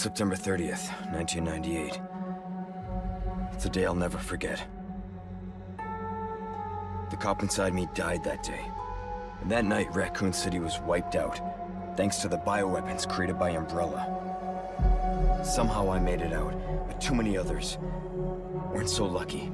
September 30th, 1998. It's a day I'll never forget. The cop inside me died that day. And that night, Raccoon City was wiped out, thanks to the bioweapons created by Umbrella. Somehow I made it out, but too many others weren't so lucky.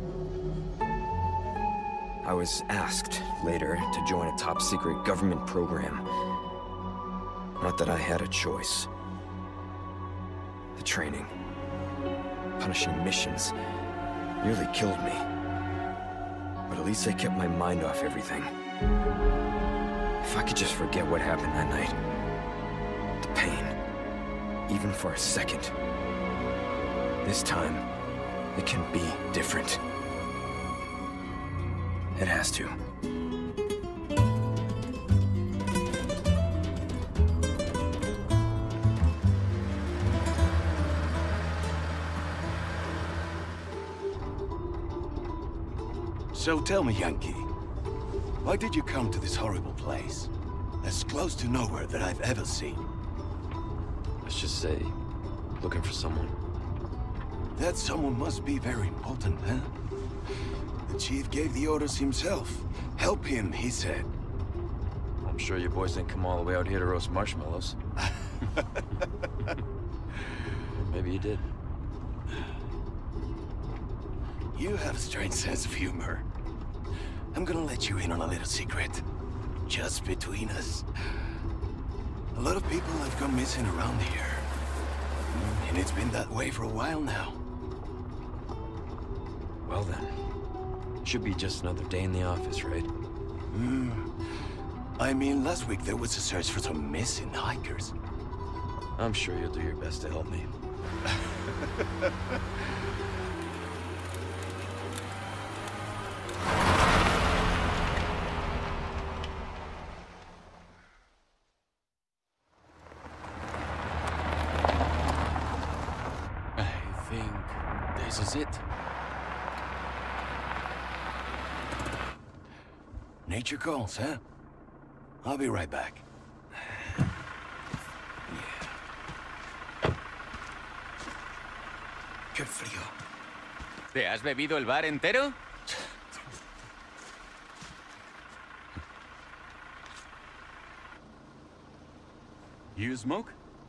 I was asked later to join a top-secret government program. Not that I had a choice. The training, punishing missions, nearly killed me. But at least I kept my mind off everything. If I could just forget what happened that night. The pain, even for a second. This time, it can be different. It has to. So tell me, Yankee, why did you come to this horrible place? As close to nowhere that I've ever seen. Let's just say, looking for someone. That someone must be very important, huh? The chief gave the orders himself. Help him, he said. I'm sure your boys didn't come all the way out here to roast marshmallows. Maybe you did. You have a strange sense of humor. I'm gonna let you in on a little secret. Just between us. A lot of people have gone missing around here. And it's been that way for a while now. Well then, should be just another day in the office, right? I mean, last week there was a search for some missing hikers. I'm sure you'll do your best to help me. I think this is it. Nature calls, huh? I'll be right back. Qué frío. ¿Te has bebido el bar entero? You smoke?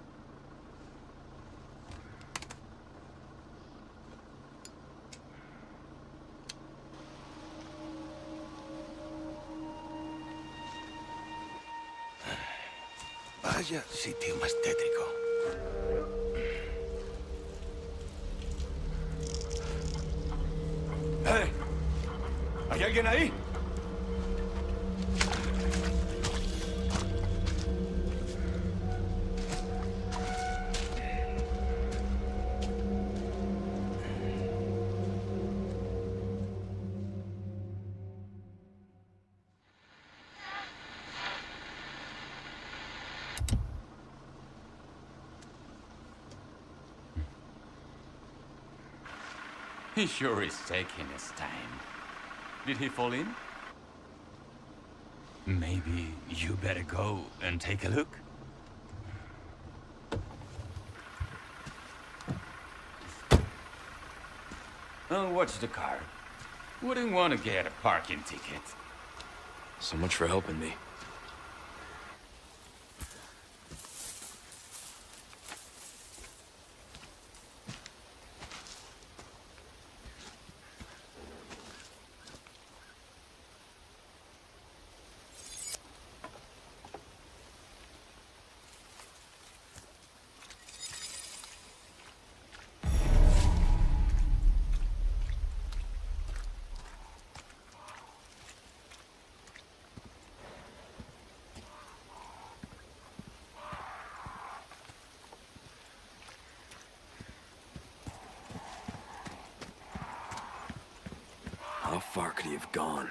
Vaya sitio más tétrico. ¡Hey! ¿Hay alguien ahí? He sure is taking his time. Did he fall in? Maybe you better go and take a look. Oh, watch the car. Wouldn't want to get a parking ticket. So much for helping me. How far could he have gone?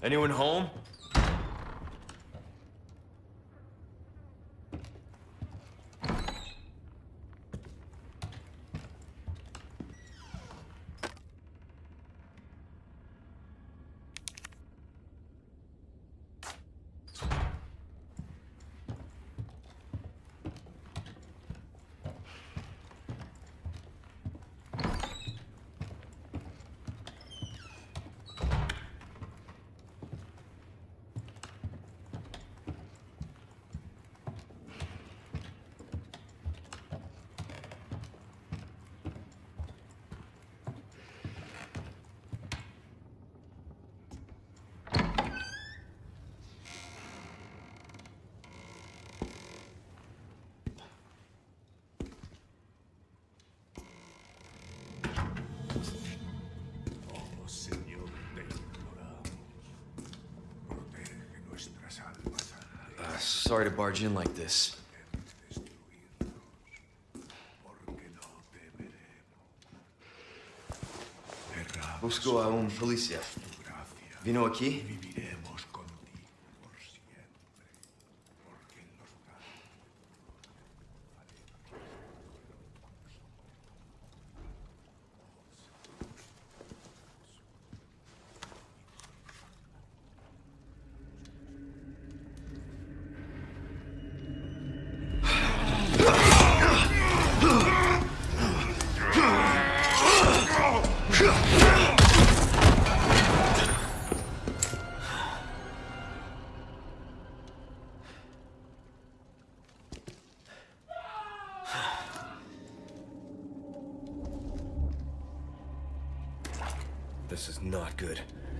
Anyone home? Sorry to barge in like this. Busco a un policía. ¿Vino aquí? This is not good.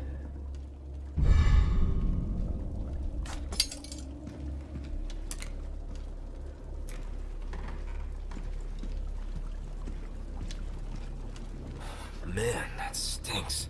Man, that stinks.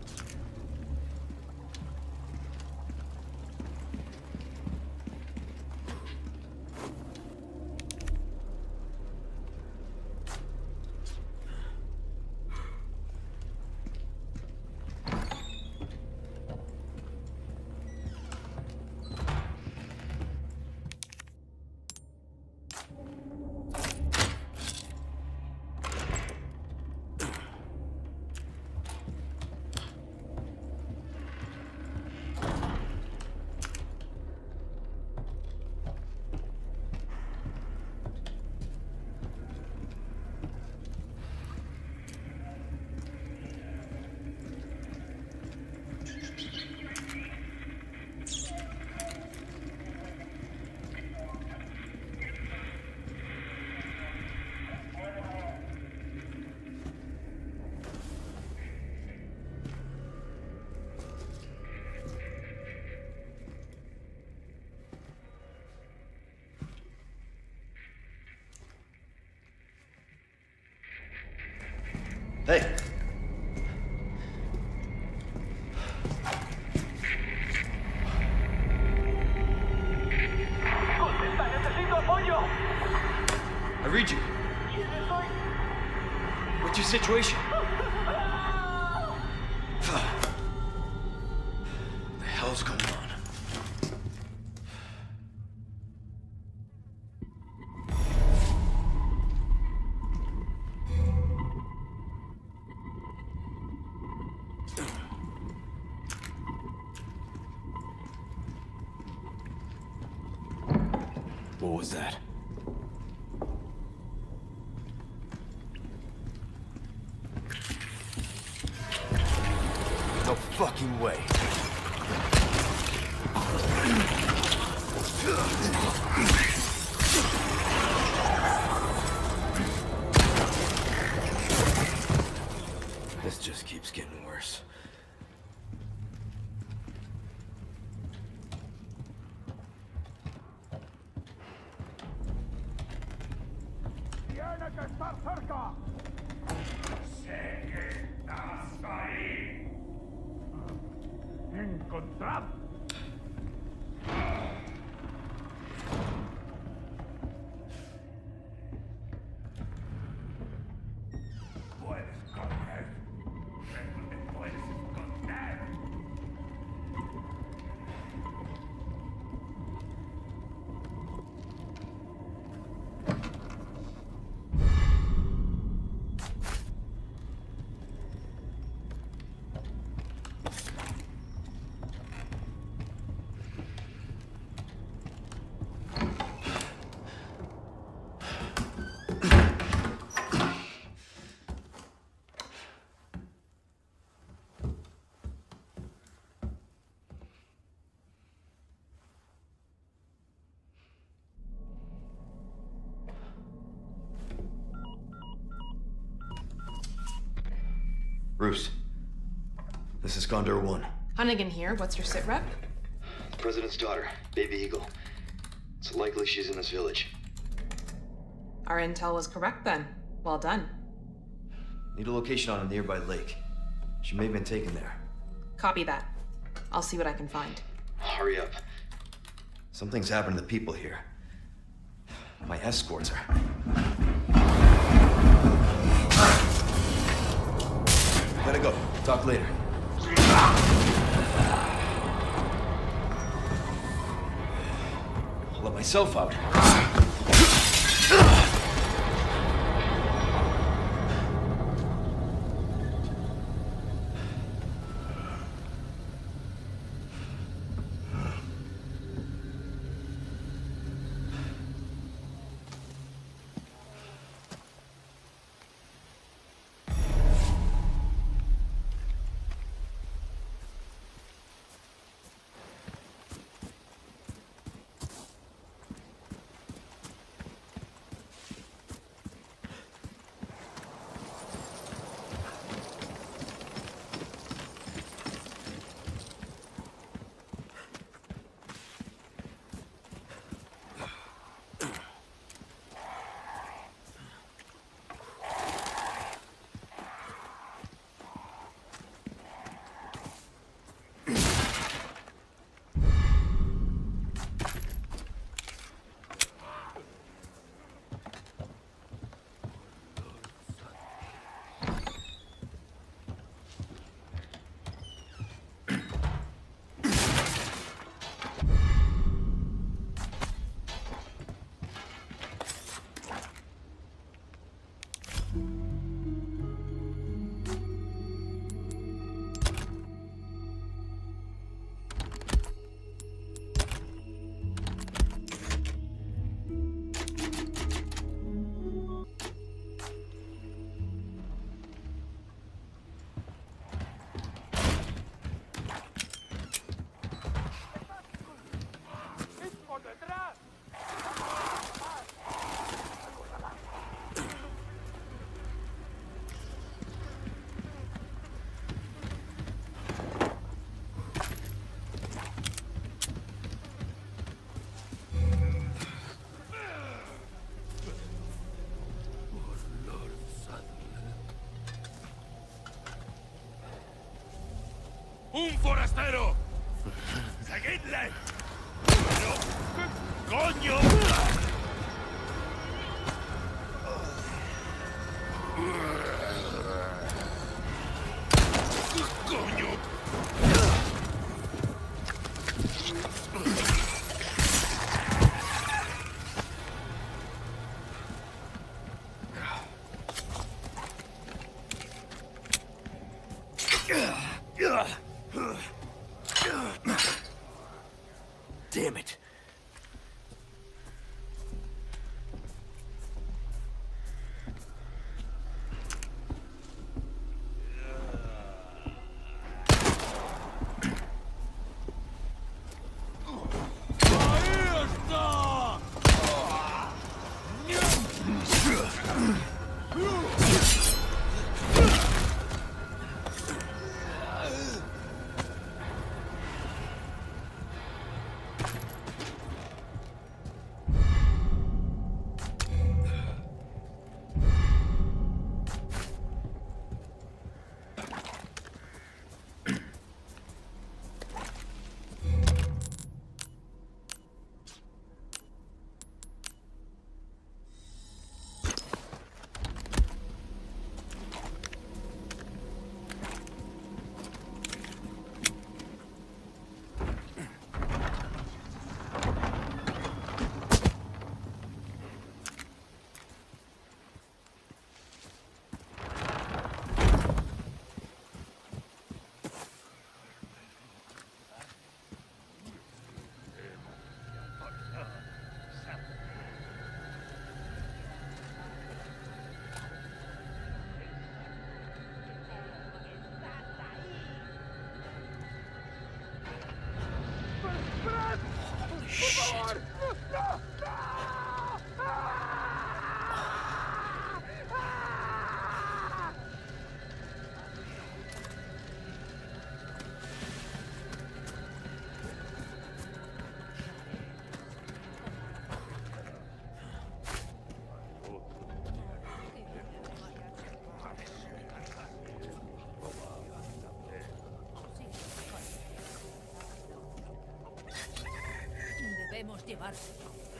Hey! ¡Contesta! ¡Necesito apoyo! I read you. What's your situation? What the hell's going on? What was that? No fucking way. This just keeps getting worse. ¡Tiene que estar cerca! ¡Sé que estás ahí! ¡Encontrad! Puedes correr, pero no te puedes esconder. Roost. This is Condor 1. Hunnigan here. What's your sit rep? The President's daughter, Baby Eagle. It's likely she's in this village. Our intel was correct then. Well done. Need a location on a nearby lake. She may have been taken there. Copy that. I'll see what I can find. Hurry up. Something's happened to the people here. My escorts are... Gotta go. Talk later. I'll let myself out. ¡Un forastero! ¡Seguidle! ¡Pero... ¿qué coño! ¡Coño! Damn it. llevarse.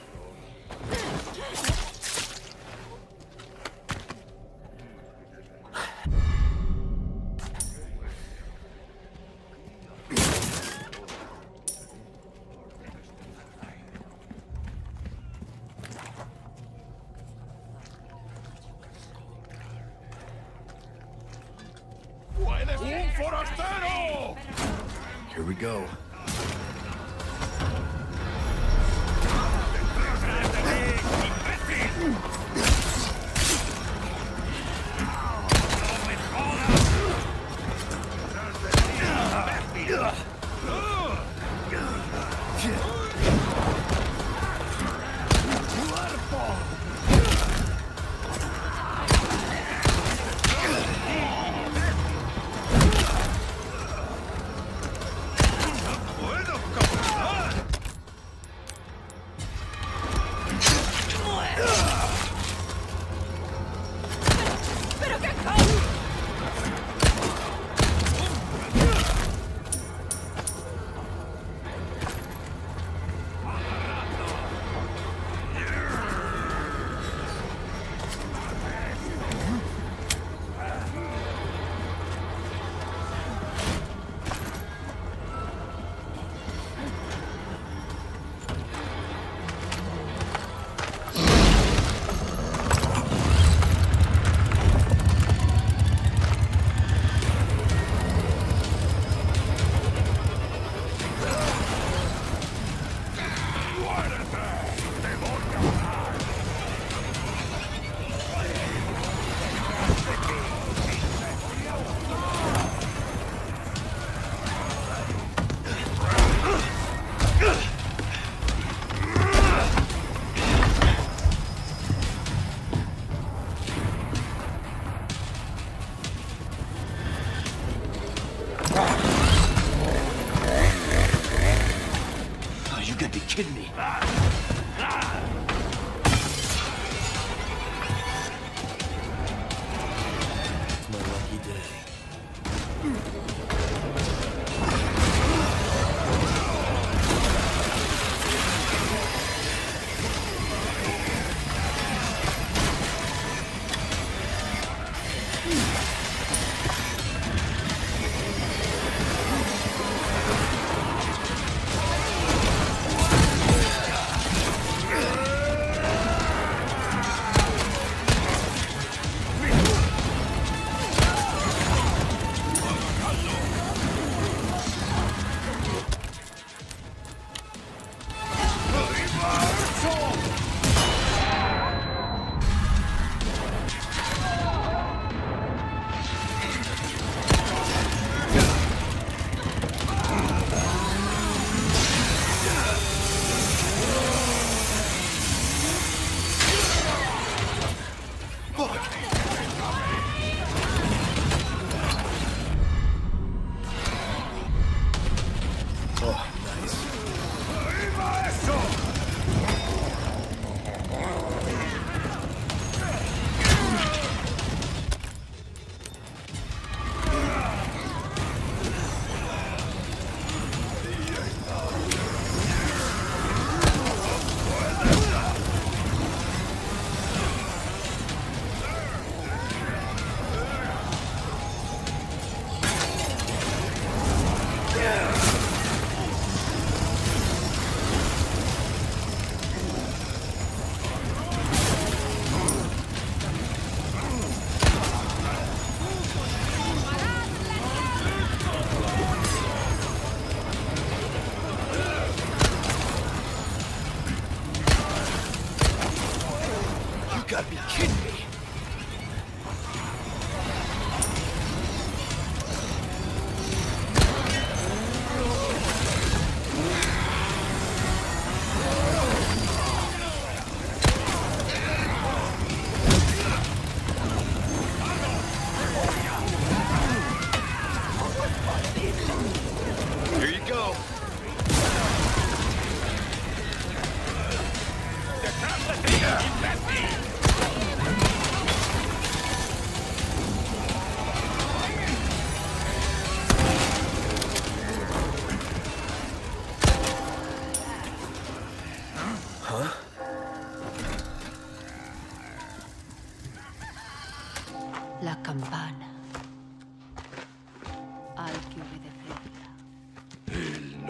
¡Un forastero! Here we go. You gotta be kidding me. It's my lucky day.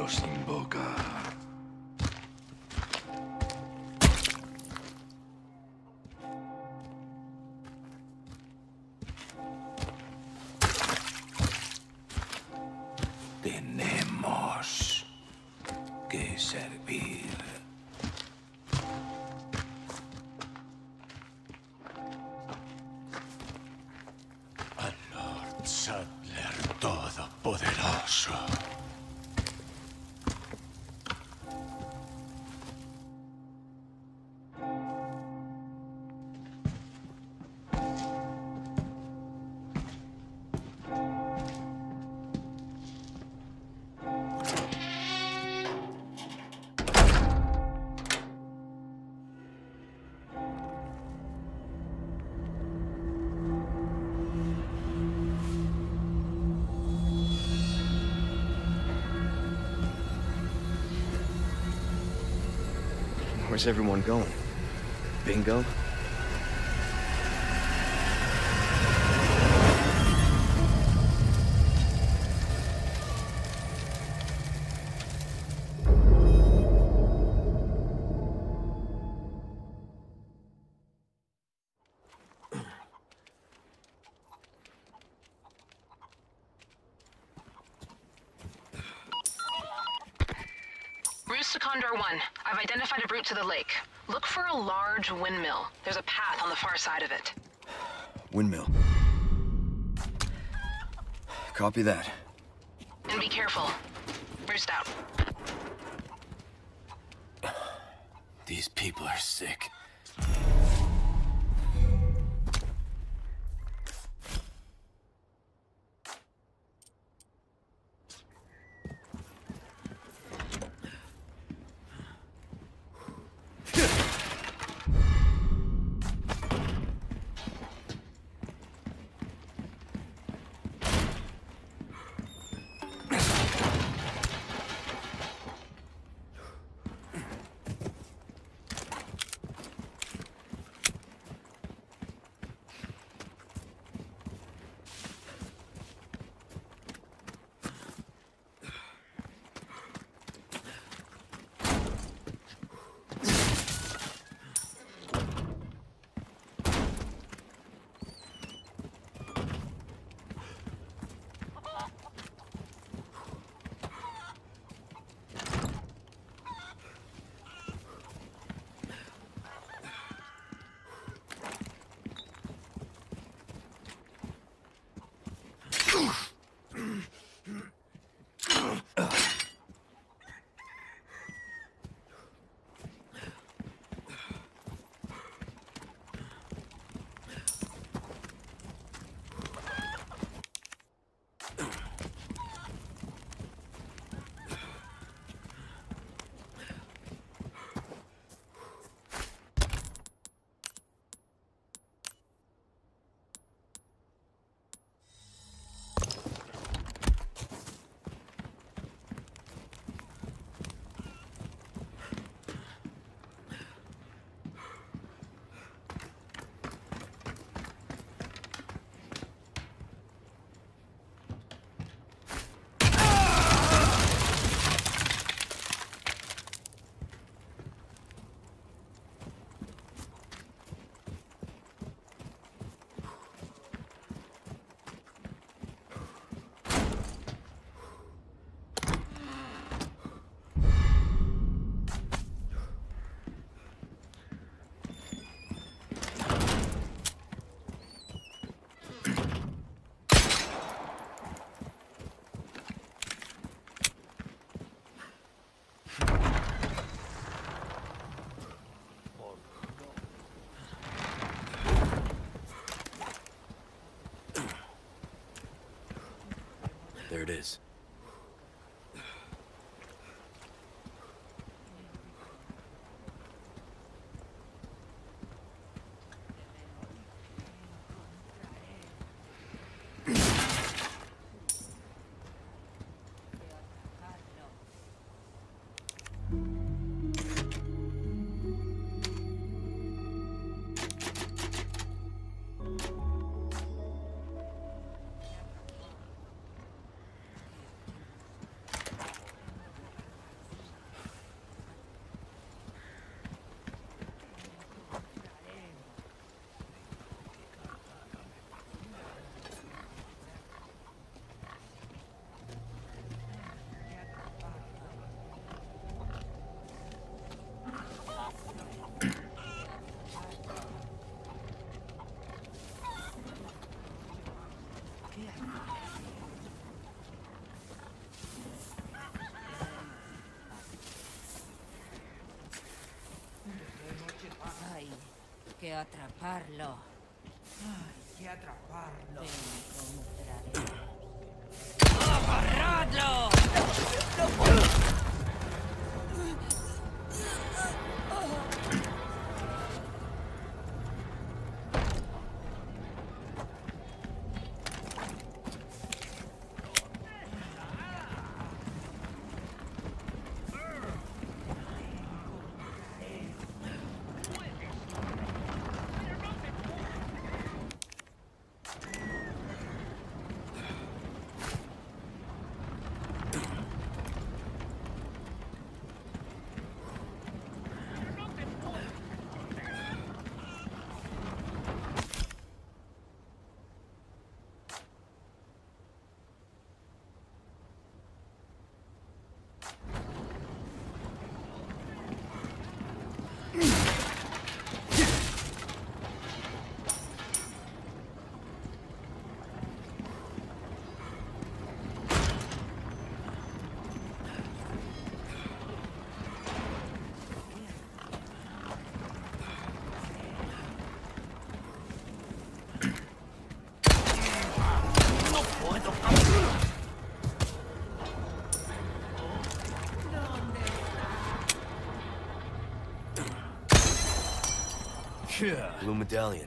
nos invoca. Tenemos que servir. Al Lord Saddler Todopoderoso. Where's everyone going? Bingo? Roost to Condor 1. I've identified a route to the lake. Look for a large windmill. There's a path on the far side of it. Windmill. Copy that. And be careful. Roost out. These people are sick. There it is. que atraparlo. Hay que atraparlo. Te encontraré. ¡Agarradlo! Blue medallion.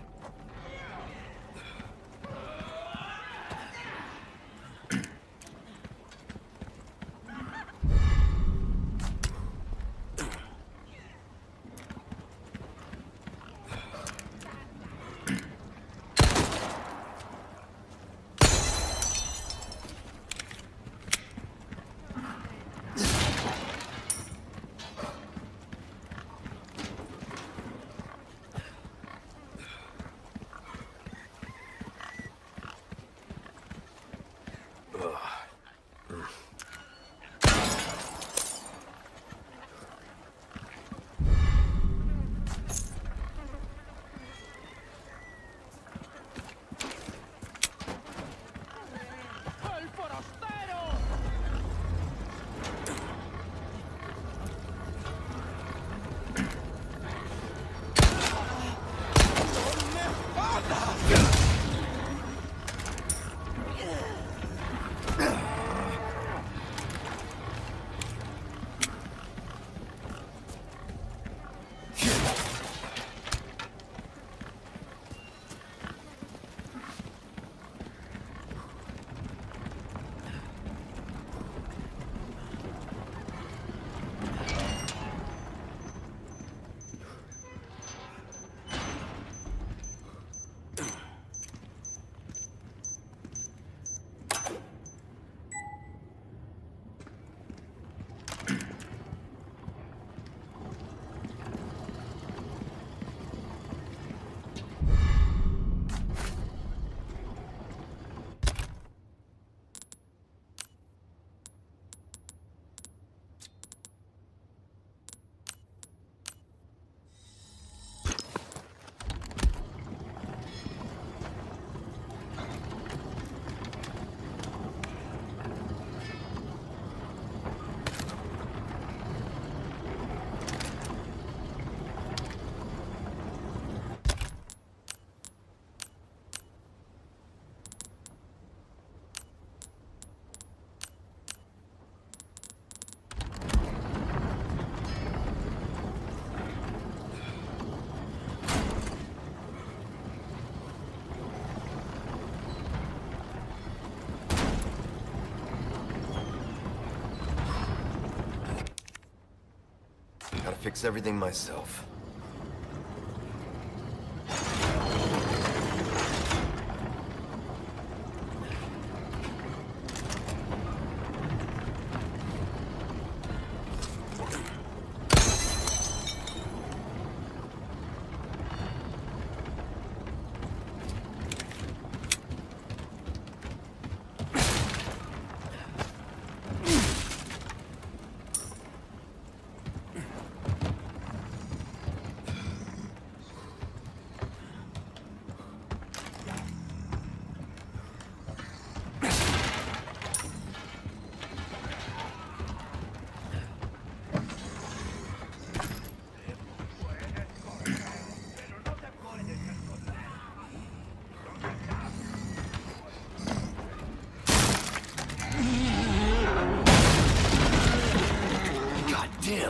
Gotta fix everything myself.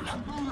them.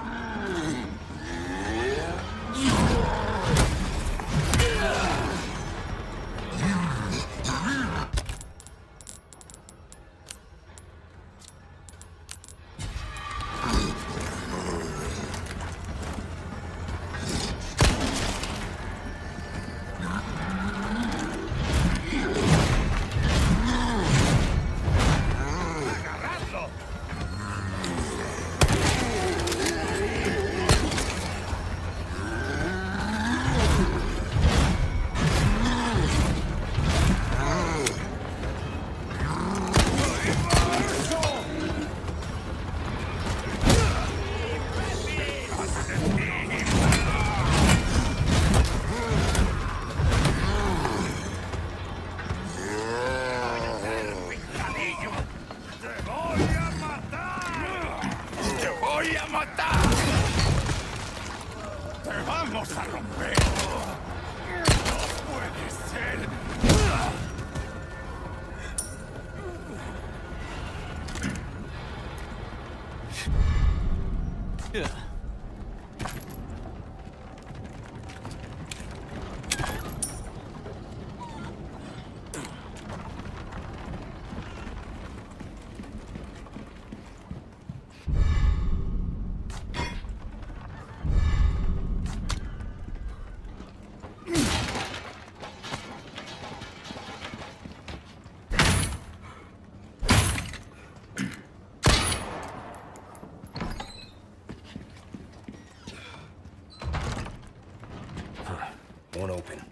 One open.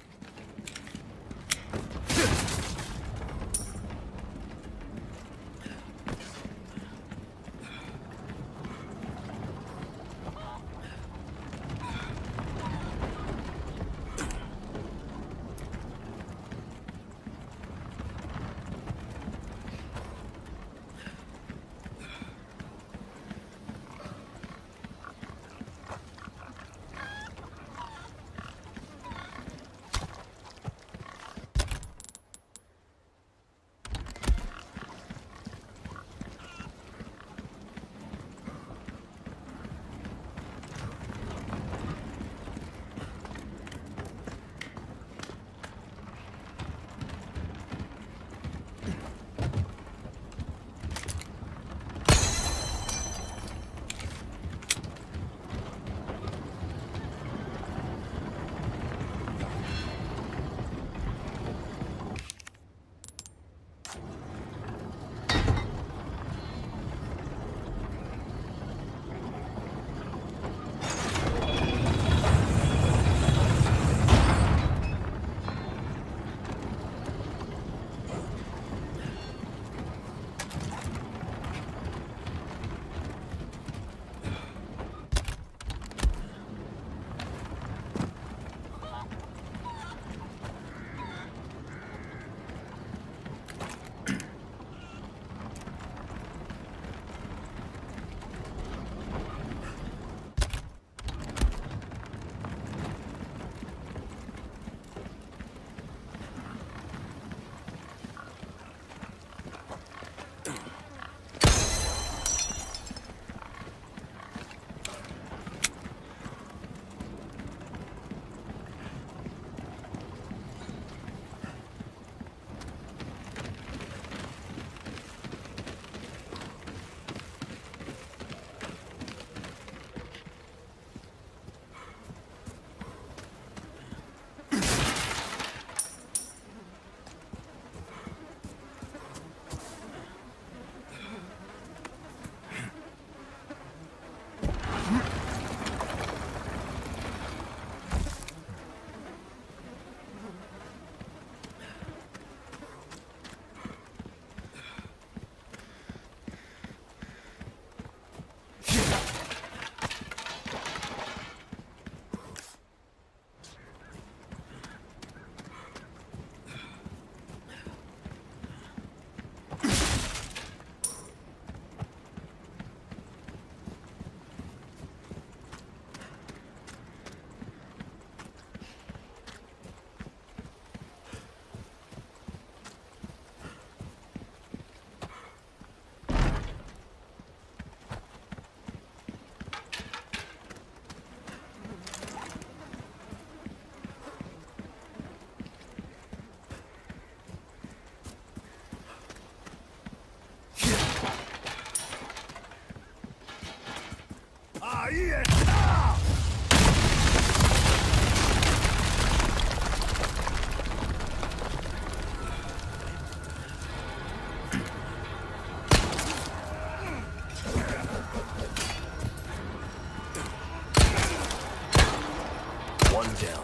One down.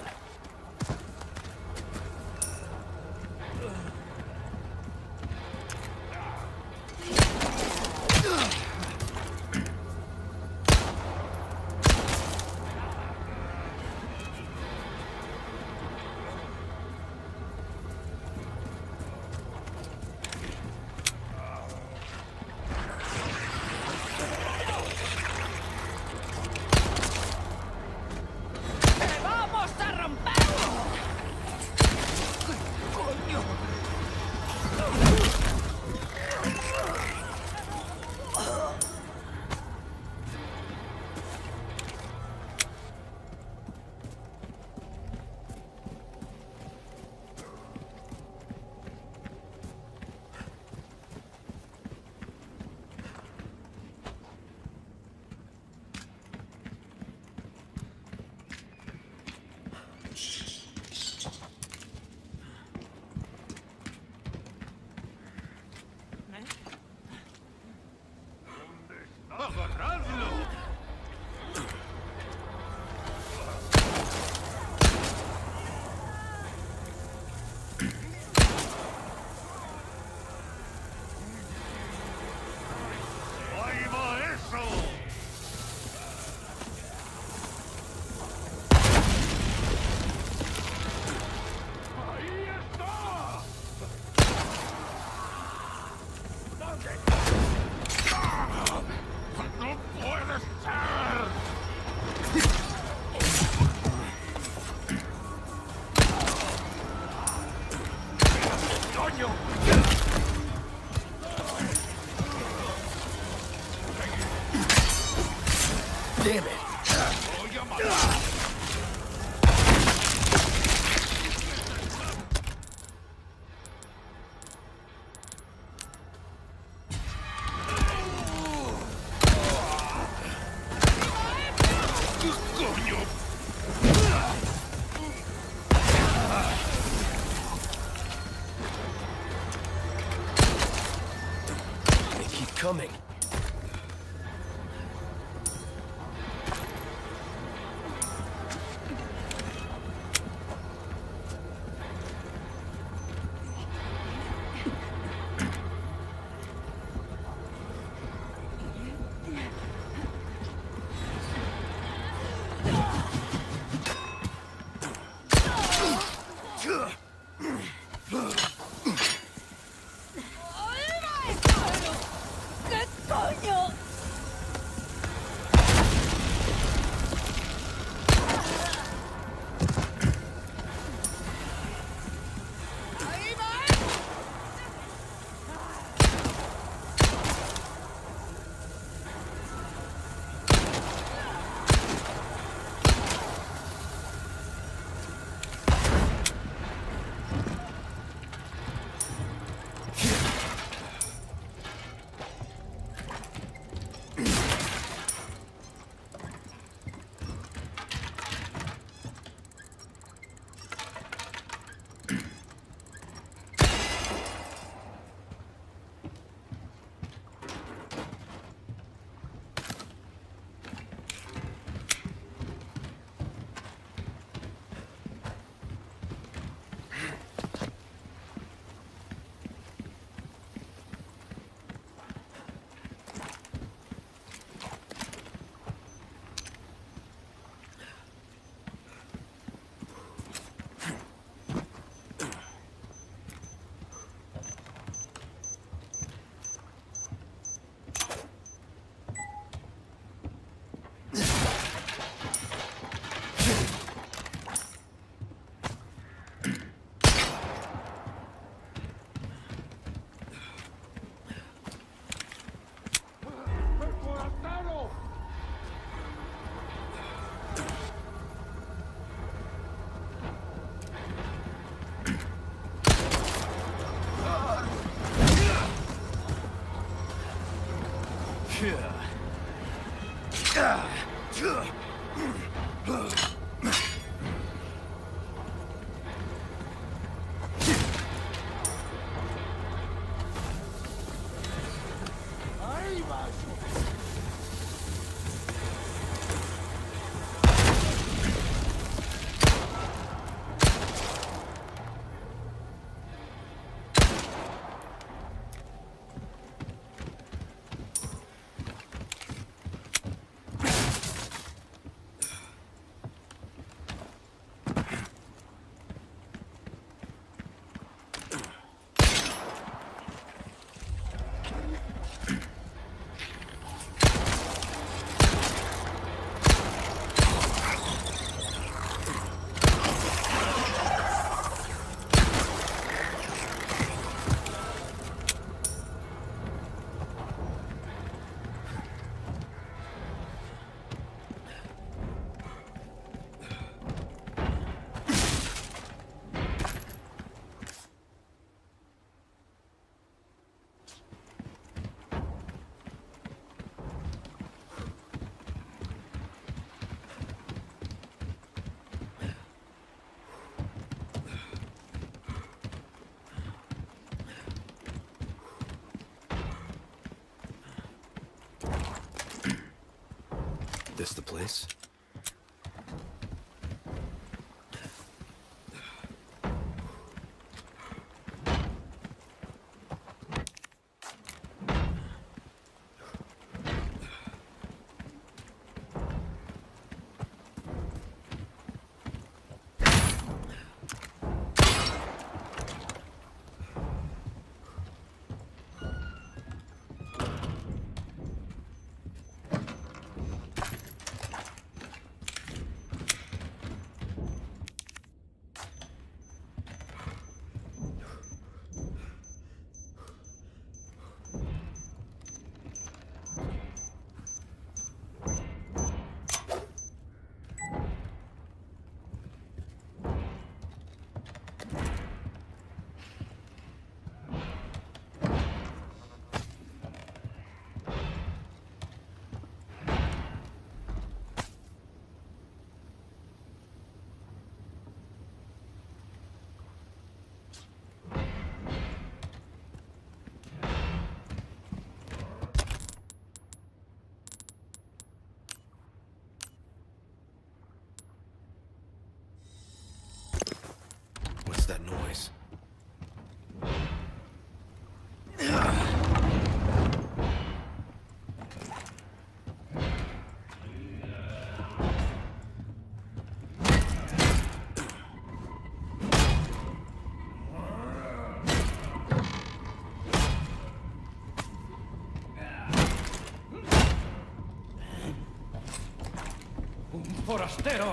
¡Vamos a romperlo! ¡Ahí va eso! ¡Ahí está! ¿Dónde? ¡No puede ser! ¡Coño! Damn it! ¡Voy a matar! ¡Coño! They keep coming. ¿Qué coño? ¡Ahí va! This the place? What's that noise? Un forastero.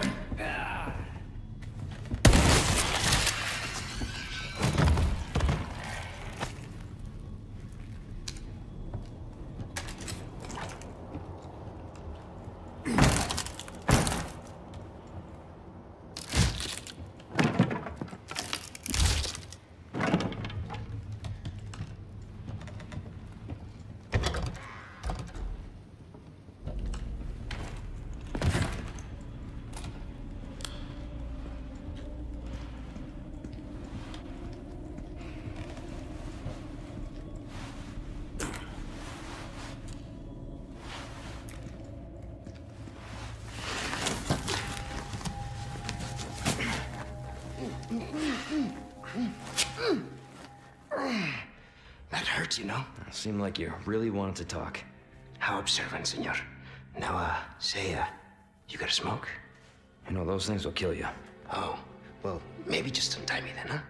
That hurts, you know? Seemed like you really wanted to talk. How observant, senor. Now, say, you got a smoke? You know, those things will kill you. Oh, well, maybe just untie me then,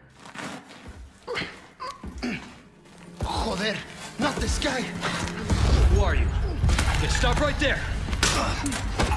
huh? Joder, not this guy! Who are you? Okay, stop right there!